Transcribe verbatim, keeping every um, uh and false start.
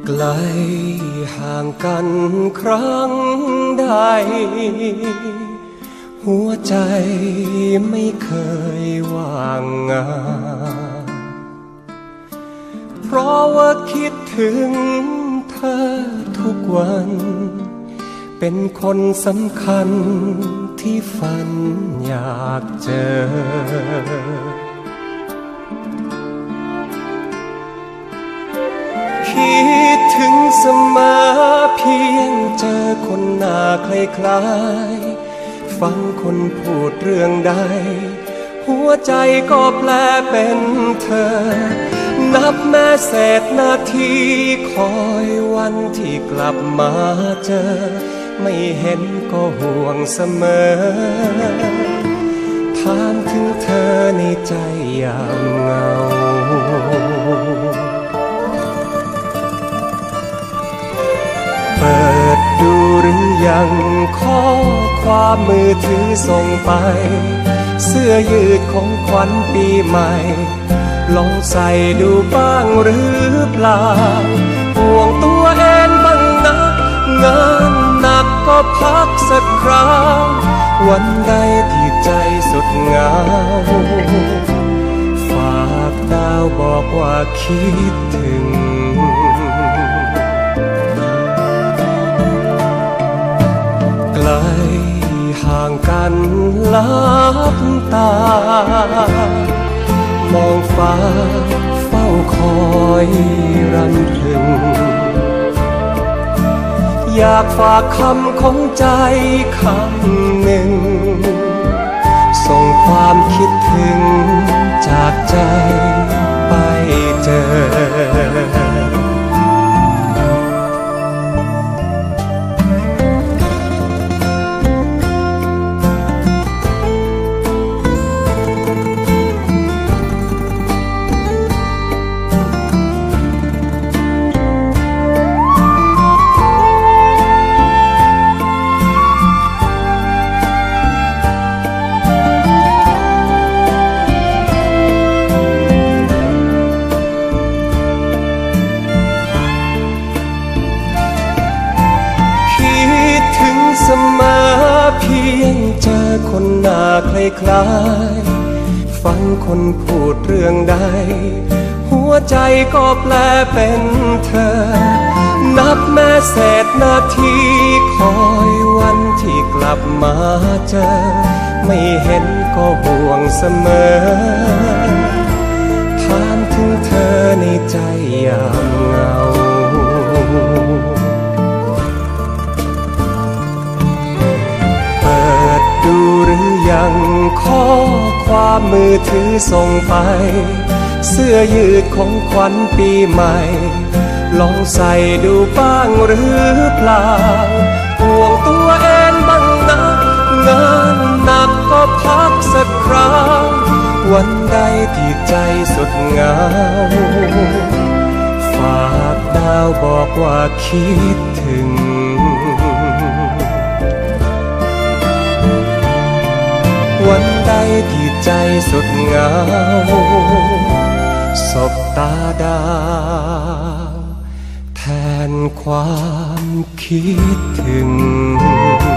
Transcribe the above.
ไกลห่างกันครั้งใดหัวใจไม่เคยว่างงานเพราะว่าคิดถึงเธอทุกวันเป็นคนสำคัญที่ฝันอยากเจอคิดถึงเสมอเพียงเจอคนหน้าคล้ายๆฟังคนพูดเรื่องใดหัวใจก็แปลเป็นเธอนับแม้เศษนาทีคอยวันที่กลับมาเจอไม่เห็นก็ห่วงเสมอถามถึงเธอในใจยามเหงาเปิดดูหรือยังข้อความมือถือส่งไปเสื้อยืดของขวัญปีใหม่ลองใส่ดูบ้างหรือเปล่าห่วงตัวเองบ้างนะงานหนักก็พักสักครั้งวันใดที่ใจสุดเหงาฝากดาวบอกว่าคิดถึงไกลห่างกันลับตามองฟ้าเฝ้าคอยรำพึงอยากฝากคำของใจคำหนึ่งส่งความคิดถึงจากใจไปเจอเพียงเจอคนหน้าคล้ายๆฟังคนพูดเรื่องใดหัวใจก็แปลเป็นเธอนับแม้เศษนาทีคอยวันที่กลับมาเจอไม่เห็นก็ห่วงเสมอถามถึงเธอในใจยามเหงาดูหรือยังข้อความมือถือส่งไปเสื้อยืดของขวัญปีใหม่ลองใส่ดูบ้างหรือเปล่าห่วงตัวเองบ้างนะงานหนักก็พักสักครั้งวันใดที่ใจสุดเหงาฝากดาวบอกว่าคิดถึงวันใดที่ใจสุดเหงาสบตาดาวแทนความคิดถึง